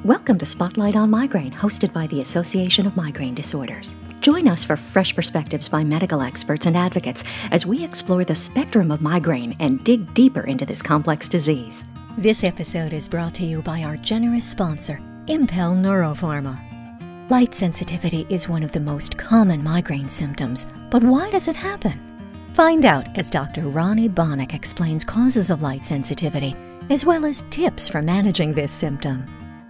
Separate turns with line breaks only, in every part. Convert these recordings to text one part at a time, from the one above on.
Welcome to Spotlight on Migraine, hosted by the Association of Migraine Disorders. Join us for fresh perspectives by medical experts and advocates as we explore the spectrum of migraine and dig deeper into this complex disease. This episode is brought to you by our generous sponsor, Impel Neuropharma. Light sensitivity is one of the most common migraine symptoms, but why does it happen? Find out as Dr. Rani Banik explains causes of light sensitivity, as well as tips for managing this symptom.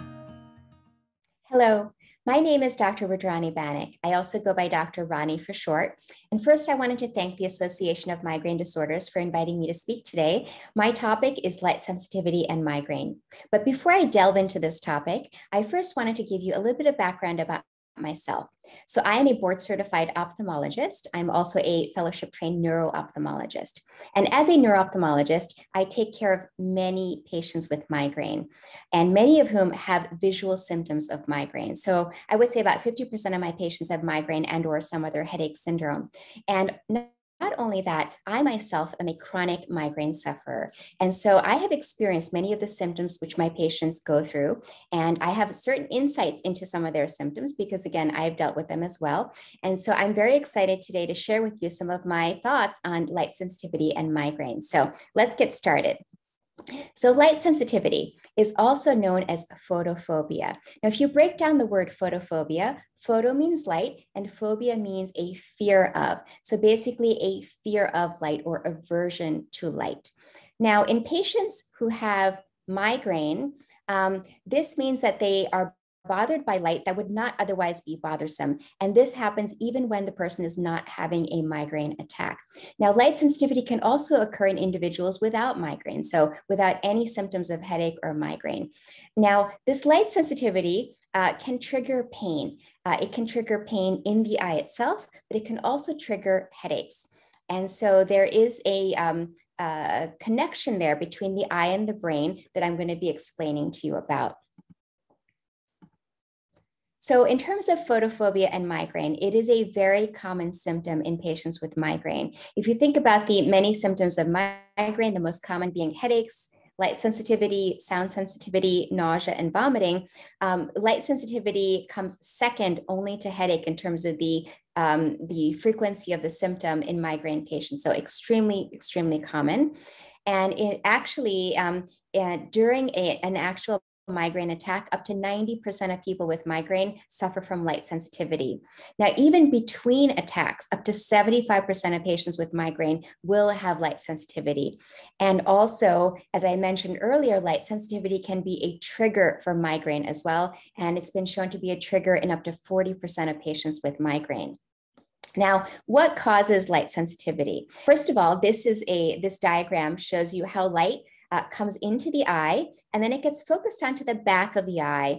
Hello, my name is Dr. Rani Banik. I also go by Dr. Rani for short. And first, I wanted to thank the Association of Migraine Disorders for inviting me to speak today. My topic is light sensitivity and migraine. But before I delve into this topic, I first wanted to give you a little bit of background about myself. So I am a board certified ophthalmologist. I'm also a fellowship trained neuro-ophthalmologist. And as a neuro-ophthalmologist, I take care of many patients with migraine, and many of whom have visual symptoms of migraine. So I would say about 50% of my patients have migraine and or some other headache syndrome. And not only that, I myself am a chronic migraine sufferer. And so I have experienced many of the symptoms which my patients go through. And I have certain insights into some of their symptoms because, again, I've dealt with them as well. And so I'm very excited today to share with you some of my thoughts on light sensitivity and migraine. So let's get started. So light sensitivity is also known as photophobia. Now, if you break down the word photophobia, photo means light and phobia means a fear of. So basically a fear of light or aversion to light. Now, in patients who have migraine, this means that they are bothered by light that would not otherwise be bothersome. And this happens even when the person is not having a migraine attack. Now, light sensitivity can also occur in individuals without migraine, so without any symptoms of headache or migraine. Now, this light sensitivity can trigger pain. It can trigger pain in the eye itself, but it can also trigger headaches. And so there is a connection there between the eye and the brain that I'm going to be explaining to you about. So in terms of photophobia and migraine, it is a very common symptom in patients with migraine. If you think about the many symptoms of migraine, the most common being headaches, light sensitivity, sound sensitivity, nausea, and vomiting, light sensitivity comes second only to headache in terms of the frequency of the symptom in migraine patients. So extremely, extremely common. And it actually, during an actual migraine attack, up to 90% of people with migraine suffer from light sensitivity. Now, even between attacks, up to 75% of patients with migraine will have light sensitivity. And also, as I mentioned earlier, light sensitivity can be a trigger for migraine as well. And it's been shown to be a trigger in up to 40% of patients with migraine. Now, what causes light sensitivity? First of all, this diagram shows you how light comes into the eye, and then it gets focused onto the back of the eye,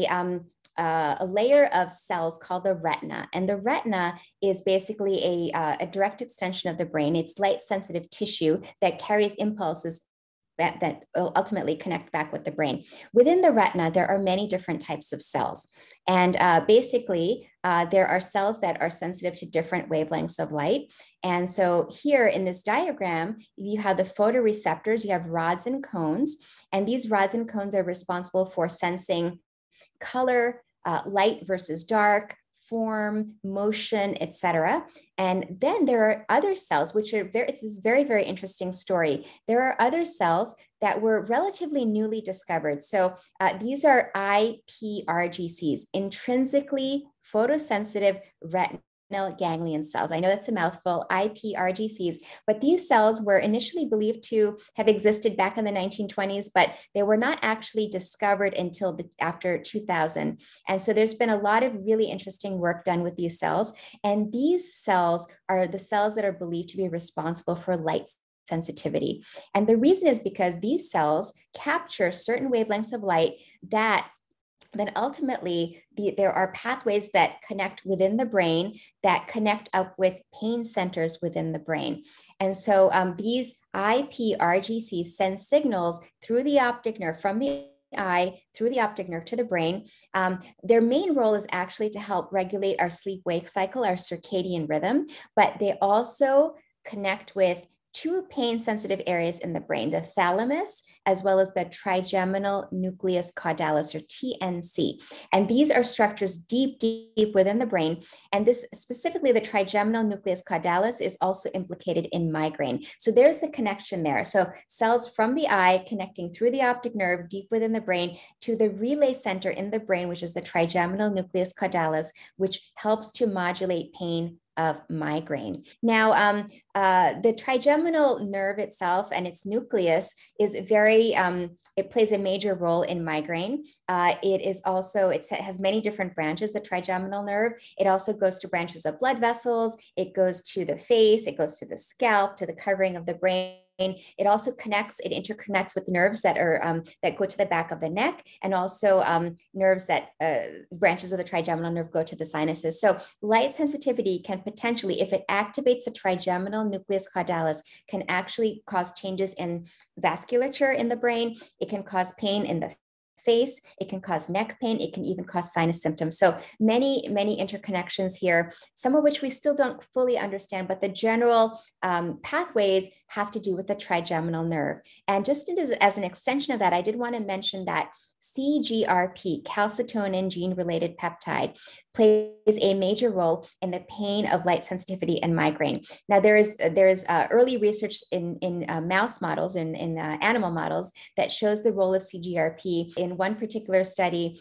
a layer of cells called the retina. And the retina is basically a direct extension of the brain. It's light sensitive tissue that carries impulses that ultimately connect back with the brain. Within the retina, there are many different types of cells. And basically, there are cells that are sensitive to different wavelengths of light. And so here in this diagram, you have the photoreceptors, you have rods and cones, and these rods and cones are responsible for sensing color, light versus dark, form, motion, etc. And then there are other cells, which are it's this very, very interesting story. There are other cells that were relatively newly discovered. So these are iPRGCs, intrinsically photosensitive retinal ganglion cells. I know that's a mouthful, iPRGCs, but these cells were initially believed to have existed back in the 1920s, but they were not actually discovered until after 2000. And so there's been a lot of really interesting work done with these cells. And these cells are the cells that are believed to be responsible for light sensitivity. And the reason is because these cells capture certain wavelengths of light that then ultimately there are pathways that connect within the brain that connect up with pain centers within the brain. And so these iPRGCs send signals through the optic nerve from the eye through the optic nerve to the brain. Their main role is actually to help regulate our sleep-wake cycle, our circadian rhythm, but they also connect with two pain sensitive areas in the brain, the thalamus, as well as the trigeminal nucleus caudalis, or TNC. And these are structures deep, deep within the brain. And this specifically, the trigeminal nucleus caudalis is also implicated in migraine. So there's the connection there. So cells from the eye connecting through the optic nerve deep within the brain to the relay center in the brain, which is the trigeminal nucleus caudalis, which helps to modulate pain of migraine. Now, the trigeminal nerve itself and its nucleus is it plays a major role in migraine. It has many different branches, the trigeminal nerve. It also goes to branches of blood vessels. It goes to the face, it goes to the scalp, to the covering of the brain. It also interconnects with nerves that go to the back of the neck, and also nerves that branches of the trigeminal nerve go to the sinuses. So light sensitivity can potentially, if it activates the trigeminal nucleus caudalis, can actually cause changes in vasculature in the brain. It can cause pain in the face, it can cause neck pain, it can even cause sinus symptoms. So many, many interconnections here, some of which we still don't fully understand, but the general pathways have to do with the trigeminal nerve. And just as an extension of that, I did want to mention that CGRP, calcitonin gene-related peptide, plays a major role in the pain of light sensitivity and migraine. Now, there's early research in mouse models, in animal models, that shows the role of CGRP. In one particular study,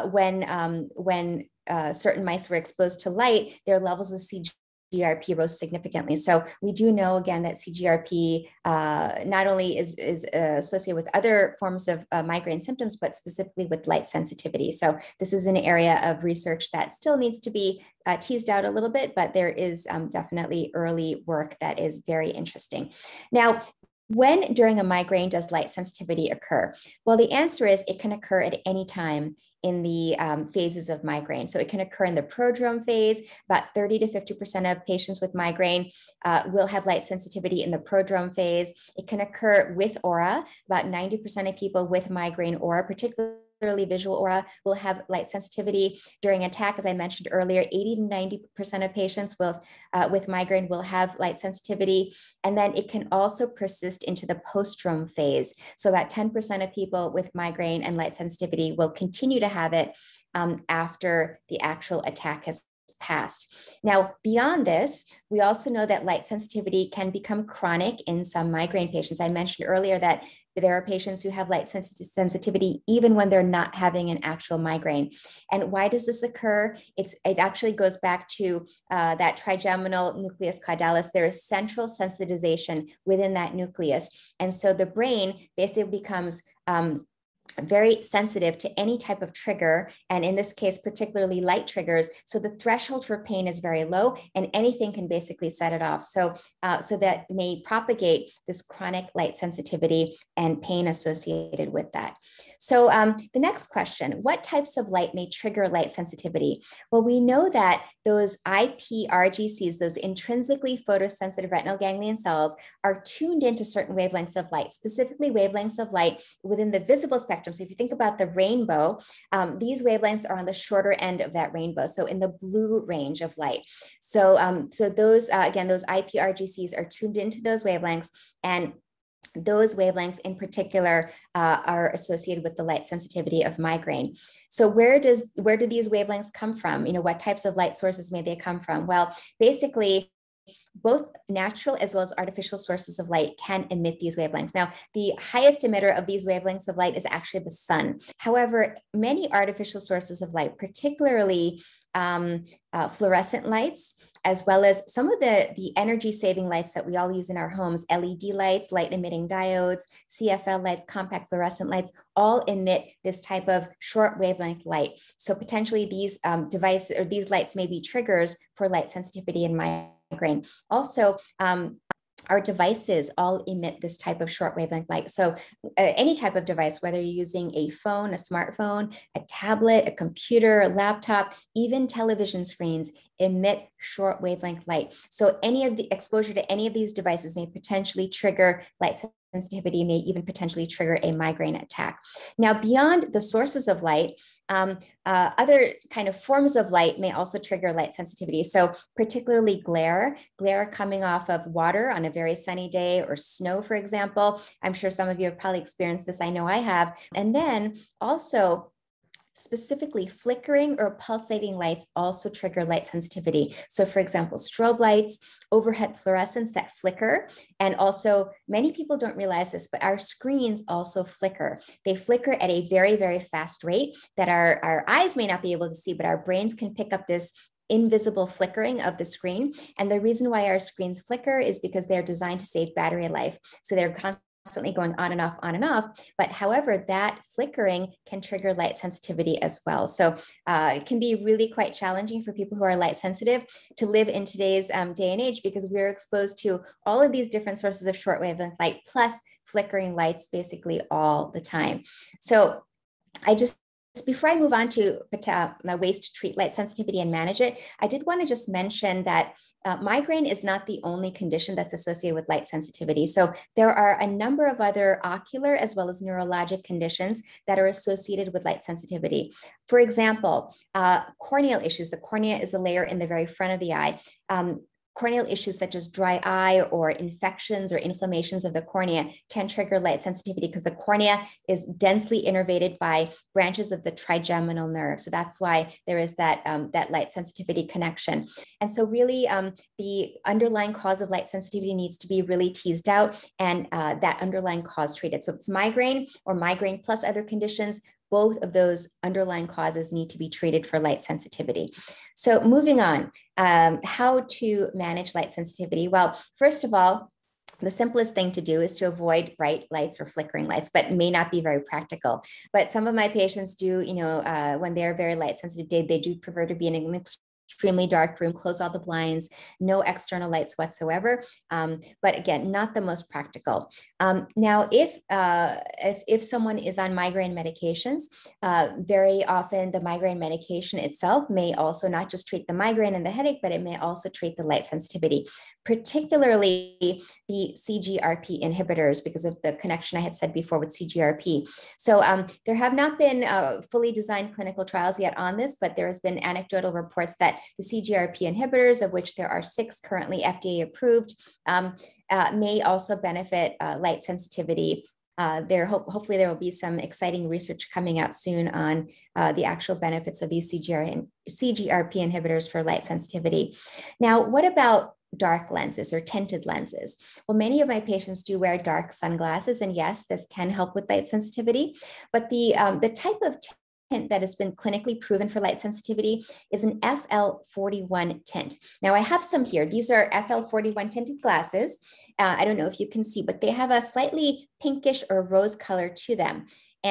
when certain mice were exposed to light, their levels of CGRP rose significantly. So we do know, again, that CGRP not only is associated with other forms of migraine symptoms, but specifically with light sensitivity. So this is an area of research that still needs to be teased out a little bit, but there is definitely early work that is very interesting. Now, when during a migraine does light sensitivity occur? Well, the answer is it can occur at any time in the phases of migraine. So it can occur in the prodrome phase. About 30 to 50% of patients with migraine will have light sensitivity in the prodrome phase. It can occur with aura. About 90% of people with migraine aura, particularly visual aura, will have light sensitivity during attack. As I mentioned earlier, 80 to 90% of patients with migraine will have light sensitivity. And then it can also persist into the postdrome phase. So about 10% of people with migraine and light sensitivity will continue to have it after the actual attack has passed. Now, beyond this, we also know that light sensitivity can become chronic in some migraine patients. I mentioned earlier that there are patients who have light sensitivity even when they're not having an actual migraine. And why does this occur? It actually goes back to that trigeminal nucleus caudalis. There is central sensitization within that nucleus. And so the brain basically becomes very sensitive to any type of trigger, and in this case, particularly light triggers. So the threshold for pain is very low, and anything can basically set it off. So that may propagate this chronic light sensitivity and pain associated with that. So the next question, what types of light may trigger light sensitivity? Well, we know that those IPRGCs, those intrinsically photosensitive retinal ganglion cells, are tuned into certain wavelengths of light, specifically wavelengths of light within the visible spectrum. So if you think about the rainbow, these wavelengths are on the shorter end of that rainbow, so in the blue range of light. So those, again, those IPRGCs are tuned into those wavelengths, and those wavelengths in particular are associated with the light sensitivity of migraine. So where do these wavelengths come from? What types of light sources may they come from? Well, basically, both natural as well as artificial sources of light can emit these wavelengths. Now, the highest emitter of these wavelengths of light is actually the sun. However, many artificial sources of light, particularly fluorescent lights, as well as some of the energy-saving lights that we all use in our homes, LED lights, light-emitting diodes, CFL lights, compact fluorescent lights, all emit this type of short wavelength light. So potentially these devices or these lights may be triggers for light sensitivity and migraine. Also, our devices all emit this type of short wavelength light. So any type of device, whether you're using a phone, a smartphone, a tablet, a computer, a laptop, even television screens emit short wavelength light. So any of the exposure to any of these devices may potentially trigger light sensitivity may even potentially trigger a migraine attack. Now, beyond the sources of light, other kind of forms of light may also trigger light sensitivity. So particularly glare coming off of water on a very sunny day, or snow, for example. I'm sure some of you have probably experienced this. I know I have. And then also, specifically, flickering or pulsating lights also trigger light sensitivity. So for example, strobe lights, overhead fluorescents that flicker, and also many people don't realize this, but our screens also flicker. They flicker at a very, very fast rate that our eyes may not be able to see, but our brains can pick up this invisible flickering of the screen. And the reason why our screens flicker is because they're designed to save battery life. So they're constantly going on and off. But however, that flickering can trigger light sensitivity as well. So it can be really quite challenging for people who are light sensitive to live in today's day and age, because we're exposed to all of these different sources of short wavelength light plus flickering lights basically all the time. So before I move on to ways to treat light sensitivity and manage it, I did want to just mention that migraine is not the only condition that's associated with light sensitivity. So there are a number of other ocular as well as neurologic conditions that are associated with light sensitivity. For example, corneal issues. The cornea is a layer in the very front of the eye. Corneal issues such as dry eye or infections or inflammations of the cornea can trigger light sensitivity, because the cornea is densely innervated by branches of the trigeminal nerve. So that's why there is that light sensitivity connection. And so really the underlying cause of light sensitivity needs to be really teased out, and that underlying cause treated. So if it's migraine or migraine plus other conditions, both of those underlying causes need to be treated for light sensitivity. So moving on, how to manage light sensitivity? Well, first of all, the simplest thing to do is to avoid bright lights or flickering lights, but may not be very practical. But some of my patients do, when they're very light sensitive, they do prefer to be in an extremely dark room, close all the blinds, no external lights whatsoever. But again, not the most practical. Now, if someone is on migraine medications, very often the migraine medication itself may also not just treat the migraine and the headache, but it may also treat the light sensitivity, particularly the CGRP inhibitors, because of the connection I had said before with CGRP. So there have not been fully designed clinical trials yet on this, but there has been anecdotal reports that the CGRP inhibitors, of which there are 6 currently FDA approved, may also benefit light sensitivity. Hopefully there will be some exciting research coming out soon on the actual benefits of these CGRP inhibitors for light sensitivity. Now, what about dark lenses or tinted lenses? Well, many of my patients do wear dark sunglasses, and yes, this can help with light sensitivity, but the type of tint that has been clinically proven for light sensitivity is an FL41 tint. Now I have some here. These are FL41 tinted glasses. I don't know if you can see, but they have a slightly pinkish or rose color to them.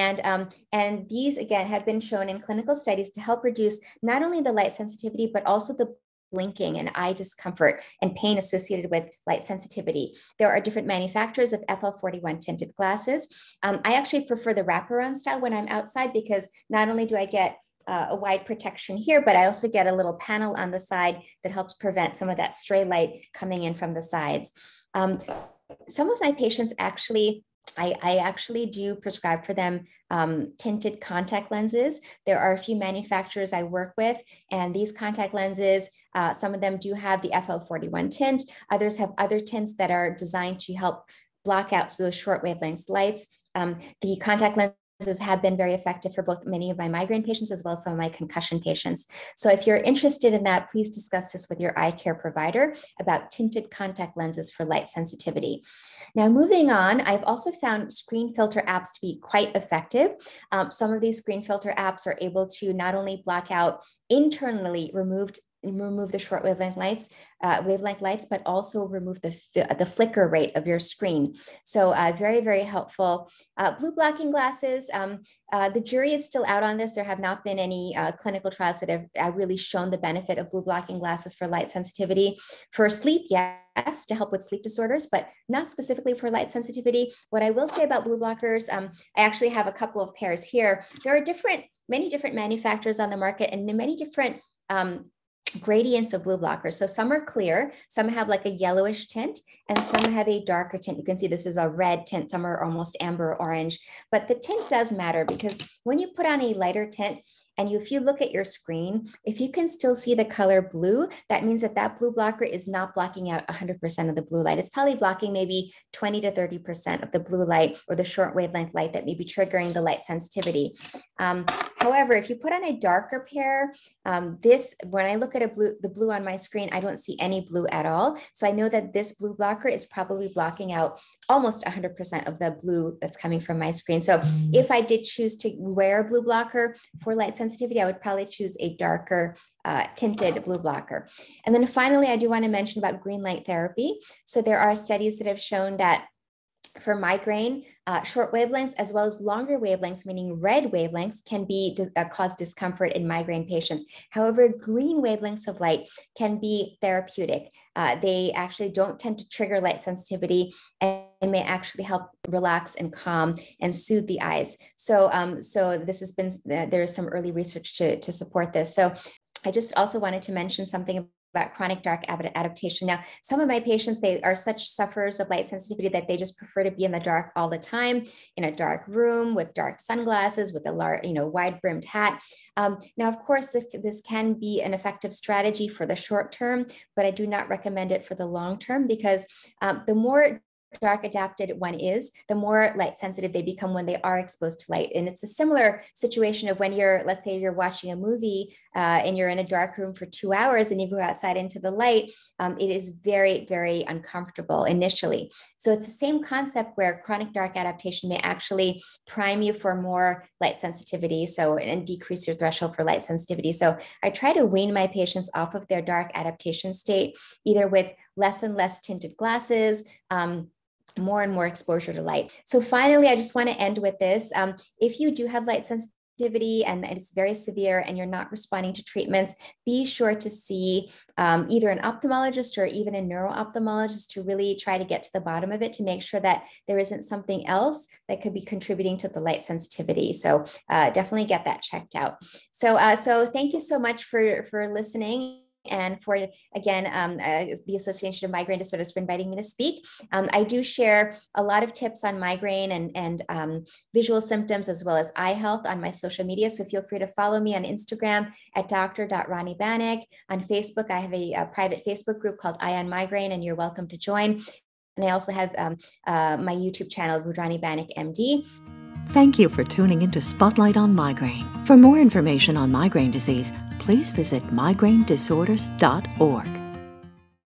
And these, again, have been shown in clinical studies to help reduce not only the light sensitivity, but also the blinking and eye discomfort and pain associated with light sensitivity. There are different manufacturers of FL41 tinted glasses. I actually prefer the wraparound style when I'm outside, because not only do I get a wide protection here, but I also get a little panel on the side that helps prevent some of that stray light coming in from the sides. Some of my patients actually, I actually do prescribe for them tinted contact lenses. There are a few manufacturers I work with, and these contact lenses, some of them do have the FL41 tint. Others have other tints that are designed to help block out those short wavelength lights. The contact lenses have been very effective for both many of my migraine patients as well as some of my concussion patients. So if you're interested in that, please discuss this with your eye care provider about tinted contact lenses for light sensitivity. Now, moving on, I've also found screen filter apps to be quite effective. Some of these screen filter apps are able to not only block out internally remove the short wavelength lights, but also remove the flicker rate of your screen. So very, very helpful. Blue blocking glasses, the jury is still out on this. There have not been any clinical trials that have really shown the benefit of blue blocking glasses for light sensitivity. For sleep, yes, to help with sleep disorders, but not specifically for light sensitivity. What I will say about blue blockers, I actually have a couple of pairs here. There are many different manufacturers on the market, and many different gradients of blue blockers. So some are clear, some have like a yellowish tint, and some have a darker tint. You can see this is a red tint, some are almost amber orange, but the tint does matter because when you put on a lighter tint, and if you look at your screen, if you can still see the color blue, that means that that blue blocker is not blocking out 100% of the blue light. It's probably blocking maybe 20 to 30% of the blue light or the short wavelength light that may be triggering the light sensitivity. However, if you put on a darker pair, when I look at the blue on my screen, I don't see any blue at all. So I know that this blue blocker is probably blocking out almost 100% of the blue that's coming from my screen. So if I did choose to wear a blue blocker for light sensitivity, I would probably choose a darker tinted blue blocker. And then finally, I do want to mention about green light therapy. So there are studies that have shown that for migraine, short wavelengths as well as longer wavelengths, meaning red wavelengths, can cause discomfort in migraine patients. However, green wavelengths of light can be therapeutic. They actually don't tend to trigger light sensitivity and may actually help relax and calm and soothe the eyes. So, this has been, there is some early research to support this. So I just also wanted to mention something about chronic dark adaptation. Now, some of my patients, they are such sufferers of light sensitivity that they just prefer to be in the dark all the time, in a dark room with dark sunglasses, with a large, wide brimmed hat. Now, of course, this can be an effective strategy for the short term, but I do not recommend it for the long term because the more dark adapted one is, the more light sensitive they become when they are exposed to light. And it's a similar situation of when let's say you're watching a movie and you're in a dark room for 2 hours and you go outside into the light, it is very, very uncomfortable initially. So it's the same concept where chronic dark adaptation may actually prime you for more light sensitivity, and decrease your threshold for light sensitivity. So I try to wean my patients off of their dark adaptation state, either with less and less tinted glasses, more and more exposure to light. So finally, I just want to end with this. If you do have light sensitivity and it's very severe and you're not responding to treatments, be sure to see either an ophthalmologist or even a neuro-ophthalmologist to really try to get to the bottom of it, to make sure that there isn't something else that could be contributing to the light sensitivity. So definitely get that checked out. So thank you so much for listening. And for, again, the Association of Migraine Disorders for inviting me to speak. I do share a lot of tips on migraine and visual symptoms as well as eye health on my social media. So feel free to follow me on Instagram at dr.Rani Banik. On Facebook, I have a private Facebook group called Eye on Migraine, and you're welcome to join. And I also have my YouTube channel, Rani Banik MD.
Thank you for tuning into Spotlight on Migraine. For more information on migraine disease, please visit migrainedisorders.org.